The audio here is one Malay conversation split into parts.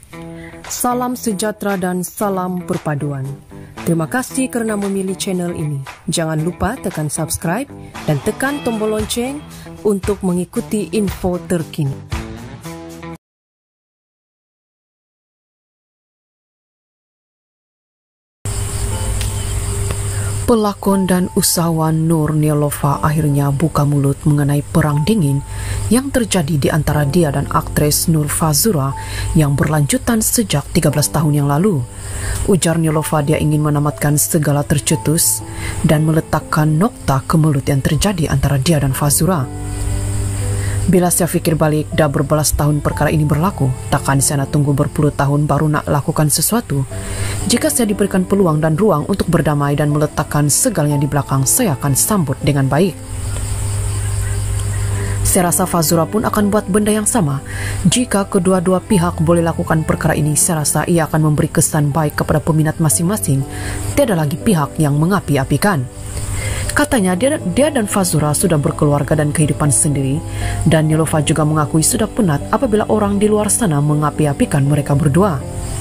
Salam sejahtera dan salam perpaduan. Terima kasih kerana memilih channel ini. Jangan lupa tekan subscribe dan tekan tombol lonceng untuk mengikuti info terkini. Pelakon dan usahawan Nur Nilofa akhirnya buka mulut mengenai perang dingin yang terjadi di antara dia dan aktris Nur Fazura yang berlanjutan sejak 13 tahun yang lalu. Ujar Nilofa dia ingin menamatkan segala tercetus dan meletakkan nokta ke mulut yang terjadi antara dia dan Fazura. Bila saya fikir balik, dah berbelas tahun perkara ini berlaku, takkan saya nak tunggu berpuluh tahun baru nak lakukan sesuatu. Jika saya diberikan peluang dan ruang untuk berdamai dan meletakkan segalanya di belakang, saya akan sambut dengan baik. Saya rasa Fazura pun akan buat benda yang sama. Jika kedua-dua pihak boleh lakukan perkara ini, saya rasa ia akan memberi kesan baik kepada peminat masing-masing. Tiada lagi pihak yang mengapi-apikan. Katanya dia dan Fazura sudah berkeluarga dan kehidupan sendiri, dan Nilofa juga mengakui sudah penat apabila orang di luar sana mengapi-apikan mereka berdua.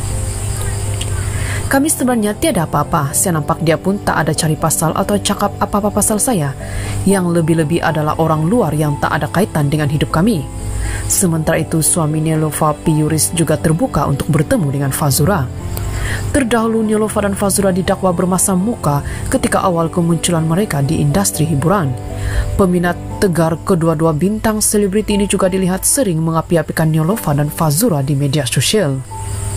Kami sebenarnya tiada apa-apa. Saya nampak dia pun tak ada cari pasal atau cakap apa-apa pasal saya. Yang lebih-lebih adalah orang luar yang tak ada kaitan dengan hidup kami. Sementara itu, suami Nilofa Piyuris juga terbuka untuk bertemu dengan Fazura. Terdahulu Nilofa dan Fazura didakwa bermasam muka ketika awal kemunculan mereka di industri hiburan. Peminat tegar kedua-dua bintang selebriti ini juga dilihat sering mengapi-apikan Nilofa dan Fazura di media sosial.